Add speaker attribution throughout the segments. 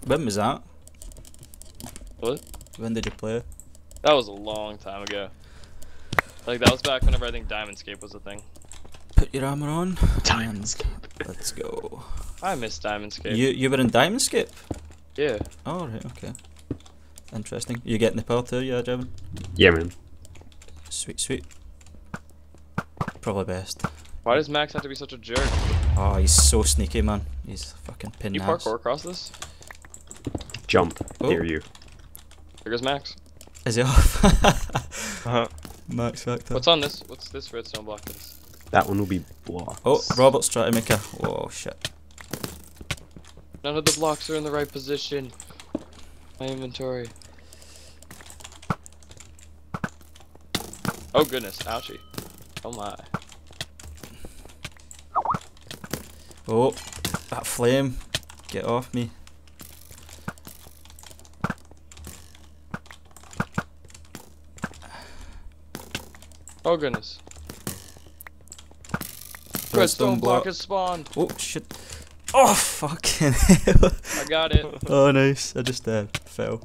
Speaker 1: When was that?
Speaker 2: What?
Speaker 1: When did you play?
Speaker 2: That was a long time ago. Like, that was back whenever I think Diamondscape was a thing.
Speaker 1: Put your armor on.
Speaker 3: Diamondscape.
Speaker 1: And let's go.
Speaker 2: I miss Diamondscape.
Speaker 1: You were in Diamondscape?
Speaker 2: Yeah.
Speaker 1: Oh, right, okay. Interesting. You getting the pearl too, yeah, Jevon?
Speaker 3: Yeah, man.
Speaker 1: Sweet, sweet. Probably best.
Speaker 2: Why does Max have to be such a jerk?
Speaker 1: Oh, he's so sneaky, man. He's fucking pin
Speaker 2: You
Speaker 1: ass.
Speaker 2: parkour across this?
Speaker 3: Jump.
Speaker 1: Oh.
Speaker 3: Dare you.
Speaker 2: There goes Max.
Speaker 1: Is he off? Max Factor.
Speaker 2: What's on this? What's this redstone block? This?
Speaker 3: That one will be blocks.
Speaker 1: Oh, Robert's trying to make a... Oh, shit.
Speaker 2: None of the blocks are in the right position. My inventory. Oh goodness, ouchie. Oh my.
Speaker 1: Oh, that flame. Get off me.
Speaker 2: Oh goodness.
Speaker 1: Redstone
Speaker 2: Redstone block
Speaker 1: block.
Speaker 2: has spawned.
Speaker 1: Oh, shit. Oh, fucking hell.
Speaker 2: I got it.
Speaker 1: Oh, nice. I just fell.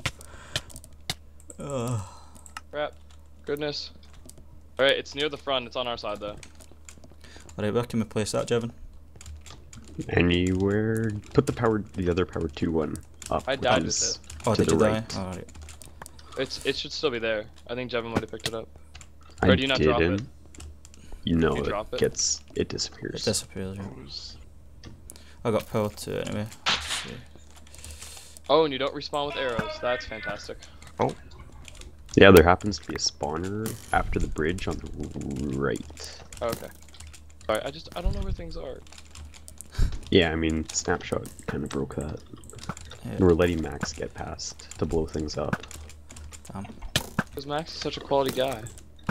Speaker 1: Oh.
Speaker 2: Crap. Goodness. Alright, it's near the front. It's on our side though.
Speaker 1: Alright, where can we place that, Jevon?
Speaker 3: Anywhere. Put the other power 2 one up.
Speaker 2: I died
Speaker 3: which
Speaker 2: with
Speaker 3: is
Speaker 2: it.
Speaker 1: Oh,
Speaker 3: to
Speaker 1: did
Speaker 3: the
Speaker 1: you die?
Speaker 3: right.
Speaker 1: Alright.
Speaker 2: It should still be there. I think Jevon might have picked it up.
Speaker 3: I
Speaker 2: Or do you not drop it?
Speaker 3: didn't. You know
Speaker 2: You drop it?
Speaker 3: it
Speaker 1: It
Speaker 3: disappears.
Speaker 1: disappears. Right? I got power too anyway. Let's see.
Speaker 2: Oh, and you don't respawn with arrows. That's fantastic.
Speaker 3: Yeah, there happens to be a spawner after the bridge on the right.
Speaker 2: Okay. Alright, I don't know where things are.
Speaker 3: Yeah, I mean, Snapshot kind of broke that.
Speaker 1: Yeah.
Speaker 3: We're letting Max get past to blow things up.
Speaker 1: Damn.
Speaker 2: Because Max is such a quality guy.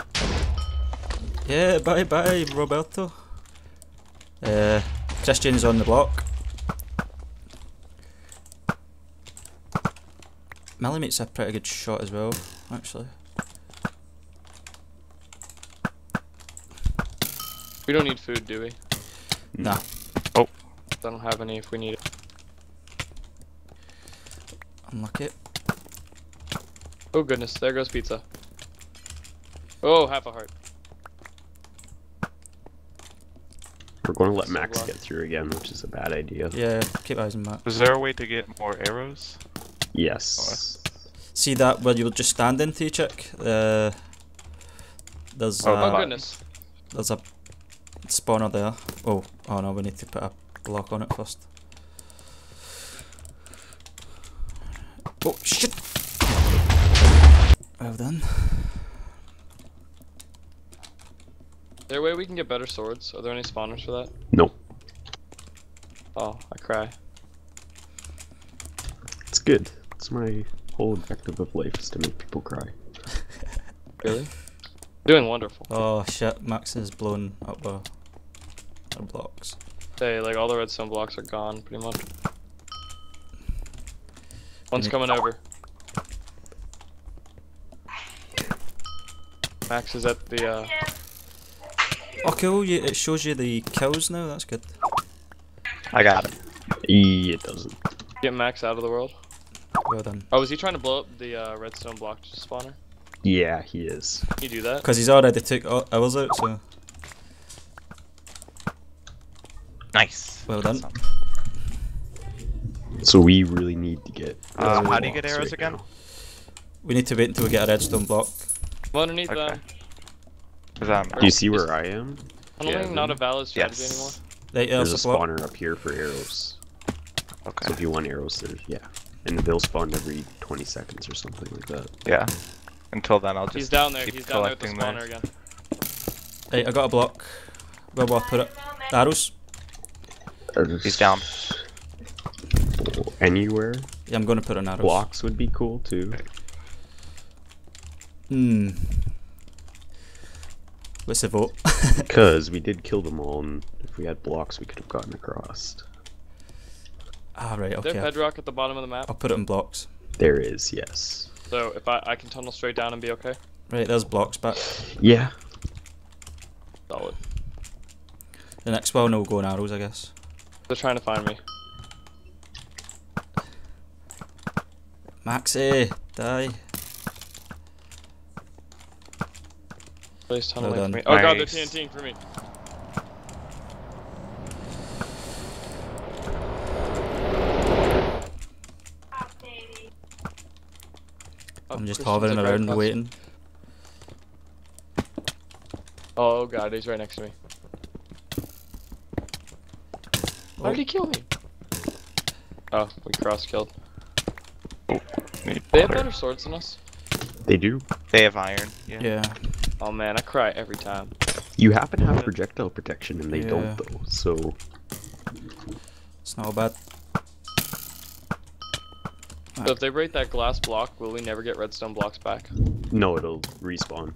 Speaker 1: Yeah, bye bye, Roberto. Christian's on the block. Millimete's a pretty good shot as well, actually.
Speaker 2: We don't need food, do we?
Speaker 1: Nah.
Speaker 2: I don't have any if we need it.
Speaker 1: Unlucky.
Speaker 2: Oh goodness, there goes pizza. Oh, half a heart.
Speaker 3: We're going to let
Speaker 2: So
Speaker 3: Max
Speaker 2: block.
Speaker 3: get through again, which is a bad idea.
Speaker 1: Yeah, keep eyes on that.
Speaker 4: Is there a way to get more arrows?
Speaker 3: Yes.
Speaker 1: See that where you would just stand into each chick? There's
Speaker 4: Oh,
Speaker 2: Oh
Speaker 4: Fine.
Speaker 2: goodness.
Speaker 1: there's a spawner there. Oh no, we need to put a block on it first. Oh shit! Well done.
Speaker 2: Is there a way we can get better swords? Are there any spawners for that?
Speaker 3: No.
Speaker 2: Oh, I cry.
Speaker 3: It's good. It's my whole objective of life is to make people cry.
Speaker 2: Really? Doing wonderful.
Speaker 1: Oh shit! Max is blown up our blocks.
Speaker 2: Hey, like all the redstone blocks are gone, pretty much. One's coming over. Max is at the
Speaker 1: Oh cool! It shows you the kills now. That's good.
Speaker 4: I got it.
Speaker 3: It doesn't.
Speaker 2: get Max out of the world.
Speaker 1: Well done.
Speaker 2: Oh, is he trying to blow up the redstone block spawner?
Speaker 3: Yeah, he is.
Speaker 2: Can you do that?
Speaker 1: Because he's already took ours out, so
Speaker 4: Nice.
Speaker 1: well done.
Speaker 4: Awesome.
Speaker 3: So we really need to get.
Speaker 4: How do you get
Speaker 3: blocks
Speaker 4: arrows
Speaker 3: right
Speaker 4: again?
Speaker 3: now.
Speaker 1: We need to wait until we get a redstone block.
Speaker 2: I'm underneath
Speaker 4: Okay.
Speaker 2: them.
Speaker 4: Is that
Speaker 3: Do you see where I am?
Speaker 2: I don't think not a valid strategy
Speaker 4: Yes.
Speaker 2: anymore.
Speaker 1: Right,
Speaker 3: There's a
Speaker 1: there's a block.
Speaker 3: spawner up here for arrows. So
Speaker 4: okay?
Speaker 3: if you want arrows, there's and they'll spawn every 20 seconds or something like that.
Speaker 4: Yeah. Until then, I'll just
Speaker 2: He's down there.
Speaker 4: keep
Speaker 2: He's down there with the
Speaker 4: collecting
Speaker 2: spawner
Speaker 4: there.
Speaker 2: again.
Speaker 1: Right, I got a block. Where will I put it? Arrows?
Speaker 4: He's down.
Speaker 3: Anywhere.
Speaker 1: Yeah, I'm going to put an arrows.
Speaker 3: Blocks would be cool too.
Speaker 1: Hmm. What's the vote?
Speaker 3: Because we did kill them all, and if we had blocks, we could have gotten across.
Speaker 1: Ah, right,
Speaker 2: Is there
Speaker 1: okay.
Speaker 2: bedrock at the bottom of the map?
Speaker 1: I'll put it in blocks.
Speaker 3: There is, yes.
Speaker 2: So if I can tunnel straight down and be okay?
Speaker 1: Right, there's blocks back.
Speaker 3: Yeah.
Speaker 2: Solid.
Speaker 1: The next one will go in arrows, I guess.
Speaker 2: They're trying to find me.
Speaker 1: Maxi, die.
Speaker 2: Please
Speaker 1: Well
Speaker 2: tunneling
Speaker 1: done.
Speaker 2: for me. Oh god, they're
Speaker 4: Nice.
Speaker 2: TNTing for me.
Speaker 1: I'm just
Speaker 2: Christian's
Speaker 1: hovering
Speaker 2: like right
Speaker 1: around
Speaker 2: across.
Speaker 1: waiting.
Speaker 2: Oh god, he's right next to me. How
Speaker 1: Oh.
Speaker 2: did he kill me? Oh, we cross-killed.
Speaker 4: Need
Speaker 2: They have
Speaker 4: water.
Speaker 2: better swords than us.
Speaker 3: They do.
Speaker 4: They have iron. Yeah.
Speaker 1: Yeah.
Speaker 2: Oh man, I cry every time.
Speaker 3: You happen to have projectile protection and they
Speaker 1: Yeah.
Speaker 3: don't though, so
Speaker 1: It's not bad.
Speaker 2: So if they break that glass block, will we never get redstone blocks back?
Speaker 3: no, it'll respawn.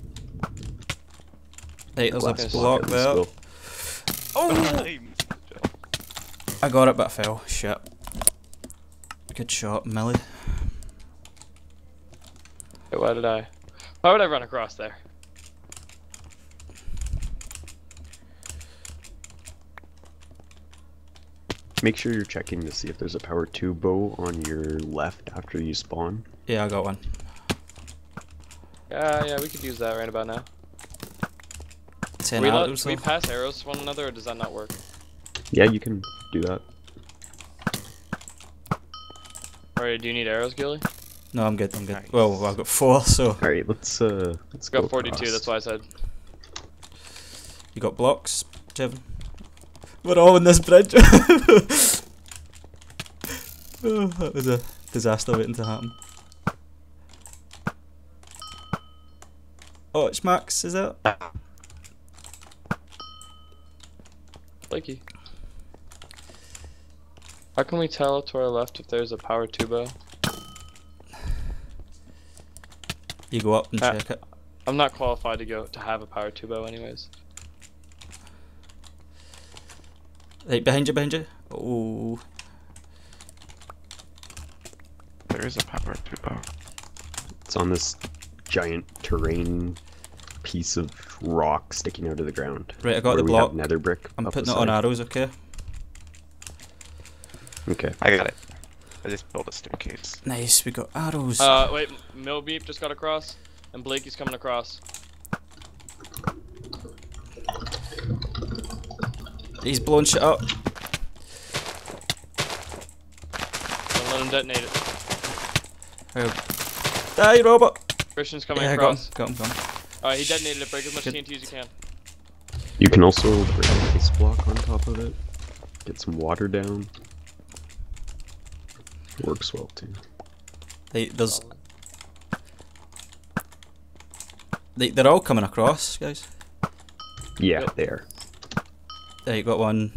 Speaker 1: Hey, there's a
Speaker 3: Glass
Speaker 1: block
Speaker 3: at
Speaker 1: there.
Speaker 3: least
Speaker 1: Oh! I got it, but I fell. Shit. Good shot, Millie.
Speaker 2: Wait, why did I? Why would I run across there?
Speaker 3: Make sure you're checking to see if there's a power 2 bow on your left after you spawn.
Speaker 1: Yeah, I got one.
Speaker 2: Yeah, we could use that right about now.
Speaker 1: 10
Speaker 2: We
Speaker 1: arrows
Speaker 2: we
Speaker 1: though.
Speaker 2: pass arrows to one another, or does that not work?
Speaker 3: Yeah, you can do that.
Speaker 2: Alright, do you need arrows, Gilly?
Speaker 1: No, I'm good, I'm good.
Speaker 4: Nice.
Speaker 1: Well, I've got 4, so...
Speaker 3: Alright, let's go
Speaker 2: Got 42,
Speaker 3: across.
Speaker 2: that's why I said.
Speaker 1: You got blocks, Jevon? We're all in this bridge. Oh, that was a disaster waiting to happen. Oh, it's Max, is it?
Speaker 2: Flaky. How can we tell to our left if there's a power 2 bow?
Speaker 1: You go up and
Speaker 2: Ah.
Speaker 1: check it.
Speaker 2: I'm not qualified to have a power 2 bow anyways.
Speaker 1: Right, behind you. Oh,
Speaker 4: There is a power 2 bow.
Speaker 3: It's on this giant terrain piece of rock sticking out of the ground.
Speaker 1: right, I got the
Speaker 3: where we have
Speaker 1: block.
Speaker 3: nether brick.
Speaker 1: I'm
Speaker 3: up
Speaker 1: putting
Speaker 3: the
Speaker 1: it on
Speaker 3: side.
Speaker 1: arrows, okay?
Speaker 3: Okay.
Speaker 4: I got it. I just built a staircase.
Speaker 1: Nice, we got arrows.
Speaker 2: Wait, Millbeep just got across, and Blakey's coming across.
Speaker 1: He's blowing shit up.
Speaker 2: Don't let him detonate it.
Speaker 1: Oh. Die, robot!
Speaker 2: Christian's coming
Speaker 1: Yeah,
Speaker 2: across.
Speaker 1: got him.
Speaker 2: Alright, he detonated it. Break as much
Speaker 1: Good.
Speaker 2: TNT as you can.
Speaker 3: You can also put an ice block on top of it. Get some water down. Works well too.
Speaker 1: There's... They're all coming across, guys.
Speaker 3: Yeah,
Speaker 2: Yep.
Speaker 3: there.
Speaker 1: There, you got one.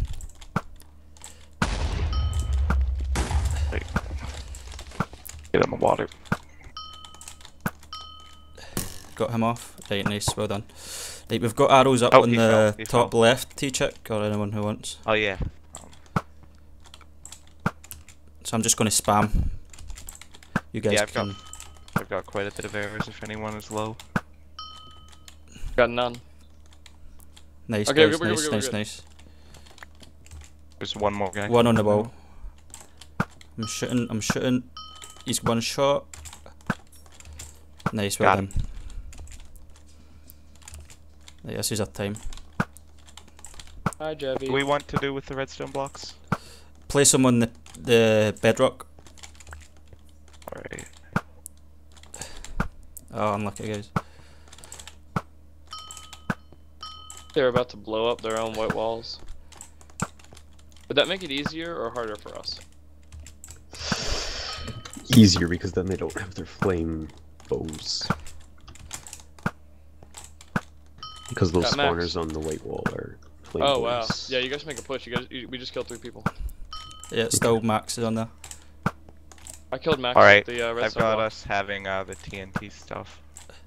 Speaker 4: Get on the water.
Speaker 1: Got him off. Right, nice, well done. Right, we've got arrows up
Speaker 4: Oh,
Speaker 1: on
Speaker 4: he
Speaker 1: the
Speaker 4: fell, he
Speaker 1: top
Speaker 4: fell.
Speaker 1: left, T-check, or anyone who wants.
Speaker 4: Oh yeah.
Speaker 1: So I'm just going to spam. You guys
Speaker 4: Yeah, I've
Speaker 1: can...
Speaker 4: I've got quite a bit of arrows if anyone is low.
Speaker 2: Got none.
Speaker 1: Nice,
Speaker 2: Okay,
Speaker 1: guys,
Speaker 2: we're good,
Speaker 1: nice,
Speaker 2: we're good,
Speaker 1: nice,
Speaker 2: we're good.
Speaker 1: nice.
Speaker 4: There's one more guy.
Speaker 1: One on the wall. I'm shooting. He's one shot. Nice, well
Speaker 4: Got
Speaker 1: done.
Speaker 4: him.
Speaker 1: Right, this is our time.
Speaker 2: Hi, Jevy.
Speaker 4: What do we want to do with the redstone blocks?
Speaker 1: Place them on the bedrock.
Speaker 4: Alright.
Speaker 1: Oh, unlucky, guys.
Speaker 2: They're about to blow up their own white walls. Would that make it easier or harder for us?
Speaker 3: Easier because then they don't have their flame bows. Because those
Speaker 2: Got Max.
Speaker 3: spawners on the white wall are flame
Speaker 2: Oh
Speaker 3: bows.
Speaker 2: wow. Yeah, you guys make a push. We just killed 3 people.
Speaker 1: Yeah, it's still Max is on there.
Speaker 2: I killed Max
Speaker 4: Alright,
Speaker 2: with the
Speaker 4: I've
Speaker 2: redstone
Speaker 4: got
Speaker 2: block.
Speaker 4: us having the TNT stuff.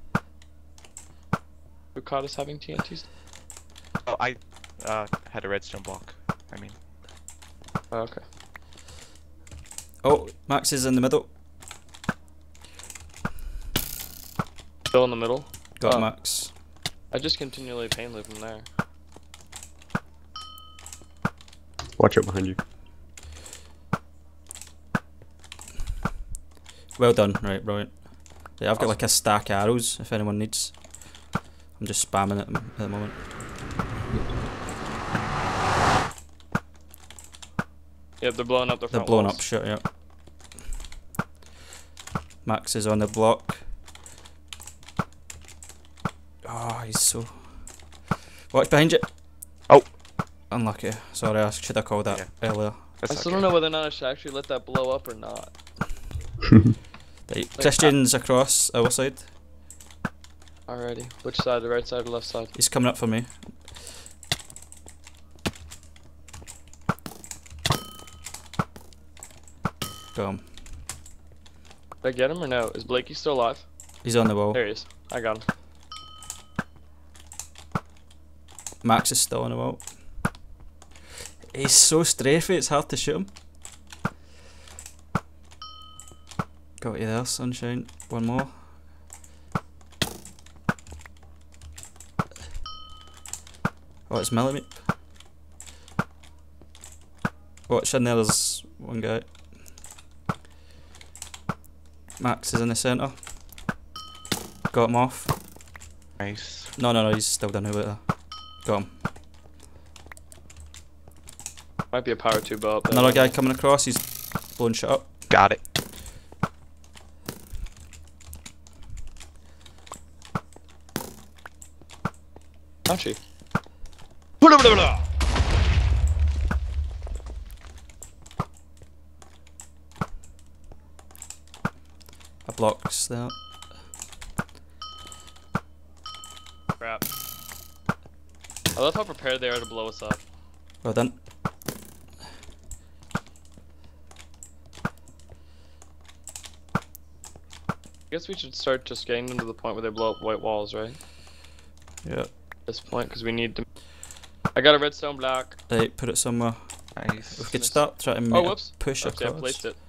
Speaker 2: Who caught us having TNTs?
Speaker 4: Oh, I had a redstone block. I mean,
Speaker 2: Oh, okay.
Speaker 1: Oh, Max is in the middle.
Speaker 2: Still in the middle.
Speaker 1: Got
Speaker 2: Oh.
Speaker 1: Max.
Speaker 2: I just continually pain loop him there.
Speaker 3: Watch out behind you.
Speaker 1: Well done. Right, brilliant. Yeah, I've got like a stack of arrows if anyone needs. I'm just spamming it at the moment.
Speaker 2: Yep, they're blowing up their
Speaker 1: They're
Speaker 2: front
Speaker 1: blowing
Speaker 2: walls.
Speaker 1: up shit, yeah. Max is on the block. Oh, he's so... Watch behind you!
Speaker 4: Oh!
Speaker 1: Unlucky. Sorry, I should have called that earlier.
Speaker 2: I still don't know whether or not I should actually let that blow up or not.
Speaker 1: Right, Christian's across our side.
Speaker 2: Alrighty. Which side? The right side or left side?
Speaker 1: He's coming up for me. Got him.
Speaker 2: Did I get him or no? Is Blakey still alive?
Speaker 1: He's on the wall.
Speaker 2: There he is. I got him.
Speaker 1: Max is still on the wall. He's so strafey, it's hard to shoot him. Got you there, sunshine. One more. Oh, it's Millimeter. Watch in there, there's one guy. Max is in the centre. Got him off.
Speaker 4: Nice.
Speaker 1: No, he's still down over there. Got him.
Speaker 2: Might be a power tube up there.
Speaker 1: Another guy coming across, he's blowing shit up.
Speaker 4: Got it.
Speaker 2: Ouchie.
Speaker 1: A block's there.
Speaker 2: Crap. I love how prepared they are to blow us up.
Speaker 1: Well done.
Speaker 2: I guess we should start just getting them to the point where they blow up white walls, right?
Speaker 1: Yeah.
Speaker 2: At this point, because we need to. I got a redstone block.
Speaker 1: Right, put it somewhere.
Speaker 4: Nice.
Speaker 1: We could start trying to
Speaker 2: Oh,
Speaker 1: make
Speaker 2: whoops.
Speaker 1: a push
Speaker 2: Oops, yeah, I
Speaker 1: across.
Speaker 2: placed it.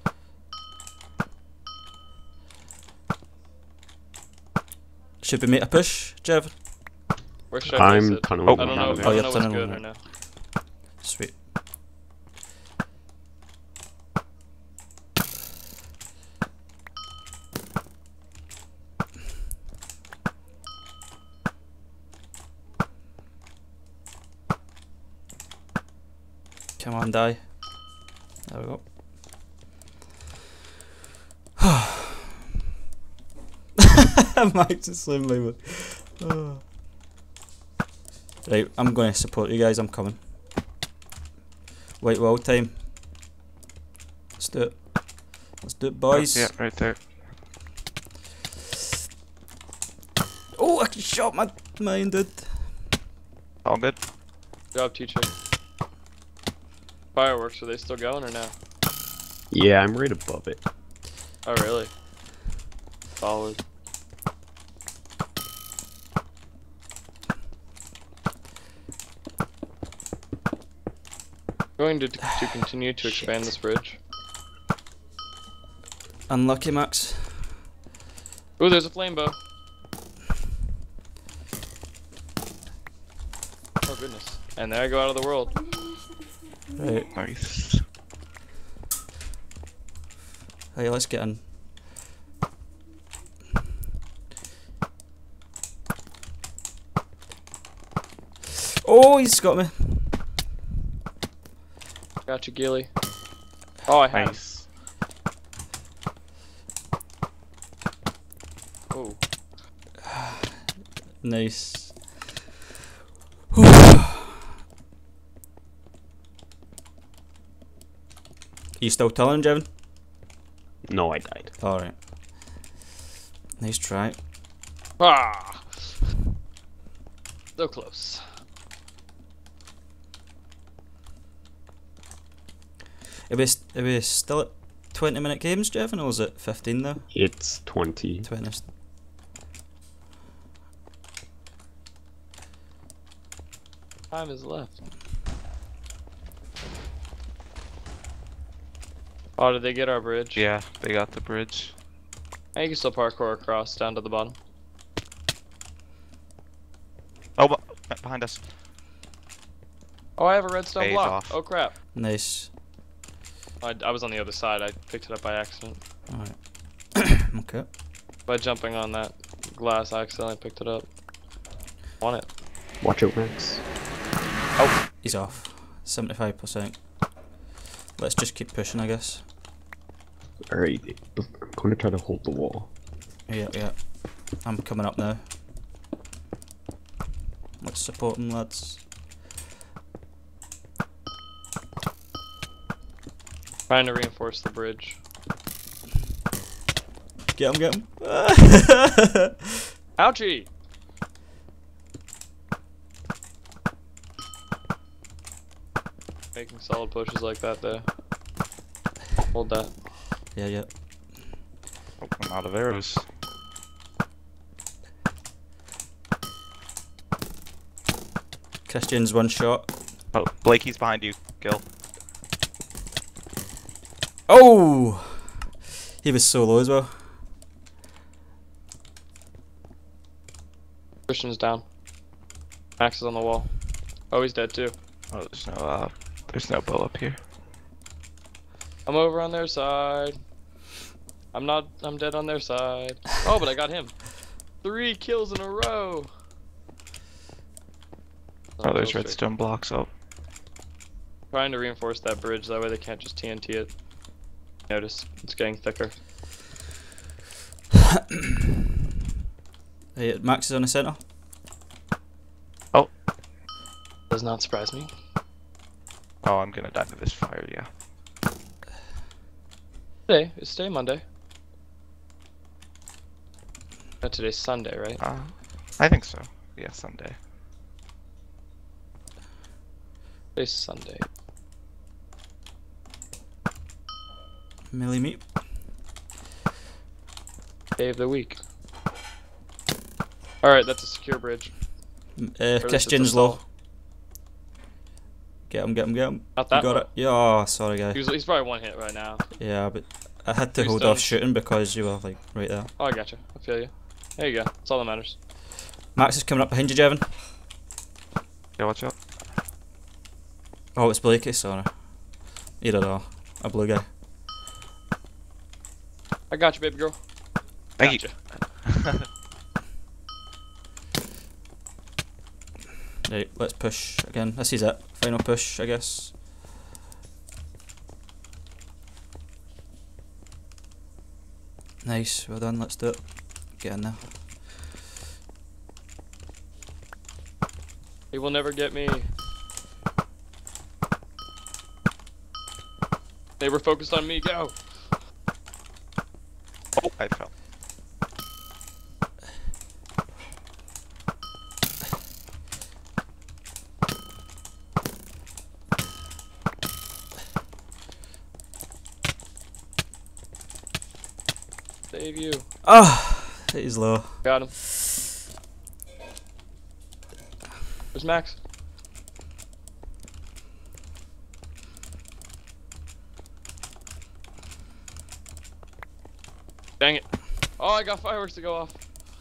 Speaker 1: Should we make a push, Jev?
Speaker 2: Where should I place
Speaker 3: I'm
Speaker 2: it?
Speaker 3: tunneling.
Speaker 2: I don't know.
Speaker 1: Oh,
Speaker 2: I don't
Speaker 1: you're
Speaker 2: know what's
Speaker 1: tunneling
Speaker 2: good
Speaker 1: it.
Speaker 2: right now.
Speaker 1: Sweet. Come on, die. There we go. Max is slim label. Right, I'm going to support you guys. I'm coming. White wall time. Let's do it. Let's do it, boys.
Speaker 4: Yeah, right there.
Speaker 1: Oh, I shot my mine, dude.
Speaker 4: All good.
Speaker 2: Good job, teacher. Fireworks, are they still going or no?
Speaker 3: Yeah, I'm right above it.
Speaker 2: Oh, really? Solid. Going to continue to expand this bridge.
Speaker 1: Unlucky, Max.
Speaker 2: Ooh, there's a flame bow. Oh goodness. And there I go out of the world.
Speaker 1: Right.
Speaker 4: Nice.
Speaker 1: Hey, let's get in. Oh, he's got me.
Speaker 2: Gotcha, Gilly. Oh, I have.
Speaker 4: Nice.
Speaker 2: Oh.
Speaker 1: Nice. You still telling, Jevon?
Speaker 3: No, I died.
Speaker 1: Alright. Nice try.
Speaker 2: Ah! So close.
Speaker 1: Are we still at 20-minute games, Jevon, or is it 15 now?
Speaker 3: It's 20.
Speaker 1: 20.
Speaker 2: Time is left. Oh, did they get our bridge?
Speaker 4: Yeah, they got the bridge.
Speaker 2: And you can still parkour across down to the bottom.
Speaker 4: Oh, behind us.
Speaker 2: Oh, I have a redstone
Speaker 4: Phase
Speaker 2: block.
Speaker 4: off.
Speaker 2: Oh crap.
Speaker 1: Nice.
Speaker 2: I was on the other side. I picked it up by accident.
Speaker 1: Alright. Okay.
Speaker 2: By jumping on that glass, I accidentally picked it up. On it.
Speaker 3: Watch out, Max.
Speaker 1: He's off. 75%. Let's just keep pushing, I guess.
Speaker 3: Alright, I'm going to try to hold the wall.
Speaker 1: Yeah, yeah. I'm coming up now. Let's support him, lads.
Speaker 2: Trying to reinforce the bridge.
Speaker 1: Get him, get him.
Speaker 2: Ouchie! Making solid pushes like that there. Hold that.
Speaker 1: Yeah, yeah.
Speaker 4: Oh, I'm out of arrows.
Speaker 1: Christian's one shot.
Speaker 4: Oh, Blakey's behind you, Gil.
Speaker 1: Oh! He was so low as well.
Speaker 2: Christian's down. Max is on the wall. Oh, he's dead too.
Speaker 4: Oh, there's no bow up here.
Speaker 2: I'm over on their side. I'm dead on their side. Oh, but I got him. 3 kills in a row.
Speaker 4: Oh, there's redstone blocks up.
Speaker 2: Trying to reinforce that bridge, that way they can't just TNT it. Notice, it's getting thicker.
Speaker 1: Hey, Max is on the centre.
Speaker 2: Does not surprise me.
Speaker 4: Oh, I'm gonna die to this fire, yeah.
Speaker 2: It's today Monday. Today's Sunday, right?
Speaker 4: I think so. Yeah, Sunday.
Speaker 2: Today's Sunday.
Speaker 1: Millie meat.
Speaker 2: Day of the week. Alright, that's a secure bridge.
Speaker 1: Christian's low. Get him, get him, get him.
Speaker 2: Not
Speaker 1: You
Speaker 2: that
Speaker 1: got
Speaker 2: low.
Speaker 1: it. Yeah, oh, sorry, guy.
Speaker 2: He's probably 1 hit right now.
Speaker 1: Yeah, but I had to
Speaker 2: Two
Speaker 1: hold off
Speaker 2: stones.
Speaker 1: shooting because you were like right there.
Speaker 2: Oh, I gotcha. I feel you. There you go. That's all that matters.
Speaker 1: Max is coming up behind you, Jevon.
Speaker 4: Yeah, watch out.
Speaker 1: Oh, it's Blakey, sorry. Either or. A blue guy.
Speaker 2: I got you, baby girl.
Speaker 4: Thank
Speaker 2: Gotcha.
Speaker 4: you.
Speaker 1: Right, let's push again. This is it. Final push, I guess. Nice, well done, let's do it. Get in there.
Speaker 2: He will never get me. They were focused on me. Go.
Speaker 4: Oh, I fell.
Speaker 2: Save you.
Speaker 1: Ah, it is low.
Speaker 2: Got him. Where's Max? Dang it. Oh, I got fireworks to go off.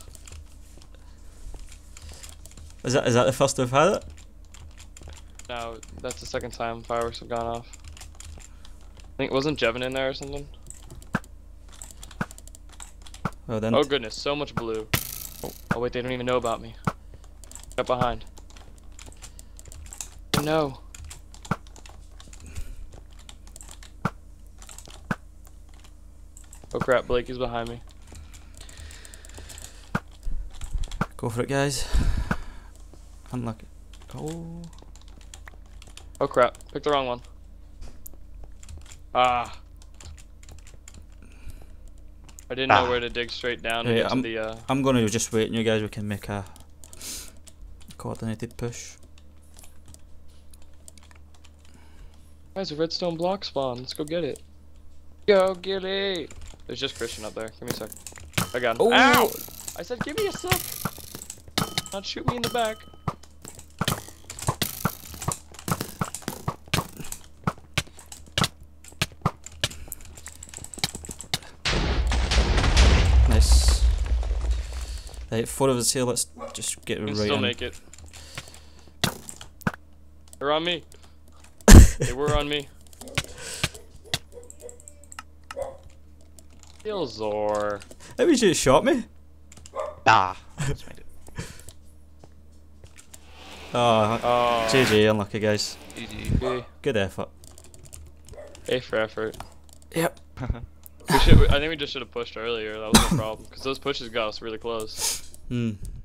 Speaker 1: Is that the first we've had it?
Speaker 2: No, that's the second time fireworks have gone off. I think, wasn't Jevon in there or something?
Speaker 1: Well then.
Speaker 2: Oh goodness, so much blue. Oh wait, they don't even know about me. Get behind. Oh, no. Oh crap, Blakey's behind me.
Speaker 1: Go for it, guys. Unlucky. Oh.
Speaker 2: Oh crap, picked the wrong one. Ah. I didn't know where to dig straight down and
Speaker 1: Hey,
Speaker 2: get to the
Speaker 1: I'm gonna just wait, and you guys, we can make a coordinated push.
Speaker 2: Guys, a redstone block spawn. Let's go get it. Go get it. There's just Christian up there. Give me a sec. I got him.
Speaker 1: Oh.
Speaker 2: Ow! I said give me a sec. Not shoot me in the back.
Speaker 1: Nice. Right, 4 of us here, let's just get
Speaker 2: You
Speaker 1: right
Speaker 2: can still
Speaker 1: in.
Speaker 2: make it. They're on me. They were on me. Killzor.
Speaker 1: How was you that shot me?
Speaker 4: Ah. Almost made it.
Speaker 1: Oh,
Speaker 2: Oh.
Speaker 1: GG, unlucky guys.
Speaker 4: GG.
Speaker 2: Okay.
Speaker 1: Good effort.
Speaker 2: A for effort.
Speaker 1: Yep.
Speaker 2: I think we just should have pushed earlier. That was no problem. Because those pushes got us really close.
Speaker 1: Hmm.